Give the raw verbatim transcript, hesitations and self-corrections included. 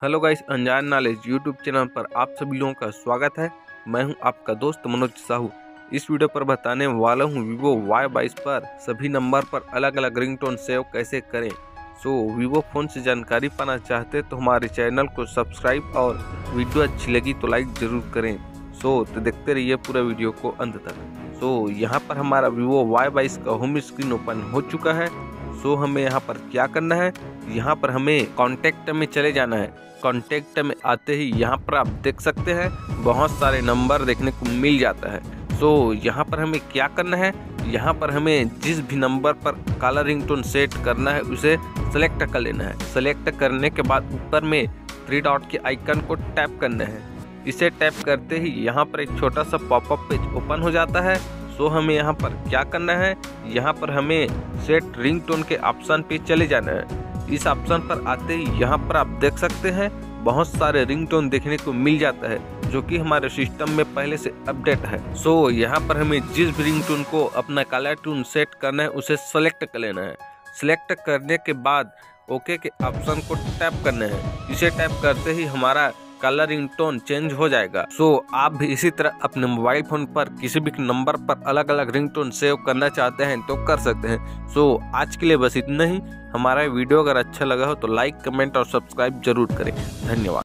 Hello guys, अनजान knowledge YouTube channel पर आप सभी लोगों का स्वागत है। मैं हूं आपका दोस्त मनोज साहू। इस वीडियो पर बताने वाला हूं वीवो वाई बाईस पर सभी नंबर पर अलग अलग रिंगटोन सेव कैसे करें। सो वीवो फ़ोन से जानकारी पाना चाहते तो हमारे चैनल को सब्सक्राइब और वीडियो अच्छी लगी तो लाइक ज़रूर करें। सो तो देखते रहिए पूरा वीडियो को अंत तक। सो यहाँ पर हमारा वीवो वाई बाईस का होम स्क्रीन ओपन हो चुका है। सो हमें यहाँ पर क्या करना है, यहाँ पर हमें कॉन्टैक्ट में चले जाना है। कॉन्टैक्ट में आते ही यहाँ पर आप देख सकते हैं बहुत सारे नंबर देखने को मिल जाता है। सो यहाँ पर हमें क्या करना है, यहाँ पर हमें जिस भी नंबर पर काला रिंगटोन सेट करना है उसे सेलेक्ट कर लेना है। सेलेक्ट करने के बाद ऊपर में थ्री डॉट के आइकन को टैप करना है। इसे टैप करते ही यहाँ पर एक छोटा सा पॉपअप पेज ओपन हो जाता है। सो हमें यहाँ पर क्या करना है, यहाँ पर हमें सेट रिंगटोन के ऑप्शन पे चले जाना है। इस ऑप्शन पर आते ही यहाँ पर आप देख सकते हैं बहुत सारे रिंगटोन देखने को मिल जाता है जो कि हमारे सिस्टम में पहले से अपडेट है। सो यहाँ पर हमें जिस भी रिंगटोन को अपना काला ट्यून सेट करना है उसे सेलेक्ट कर लेना है। सेलेक्ट करने के बाद ओके के ऑप्शन को टैप करना है। इसे टैप करते ही हमारा काला रिंगटोन चेंज हो जाएगा। सो आप भी इसी तरह अपने मोबाइल फोन पर किसी भी नंबर पर अलग अलग रिंगटोन सेव करना चाहते हैं तो कर सकते हैं। सो आज के लिए बस इतना ही। हमारा वीडियो अगर अच्छा लगा हो तो लाइक, कमेंट और सब्सक्राइब जरूर करें। धन्यवाद।